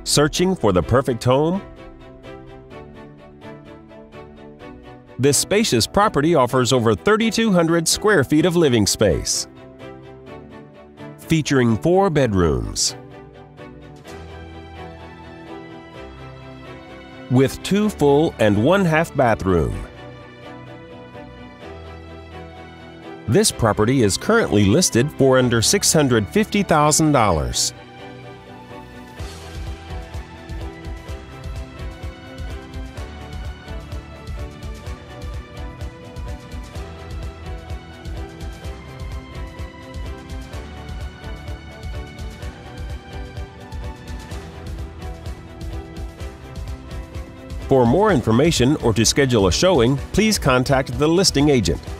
Searching for the perfect home? This spacious property offers over 3,200 square feet of living space, featuring 4 bedrooms with 2 full and 1 half bathroom. This property is currently listed for under $650,000. For more information or to schedule a showing, please contact the listing agent.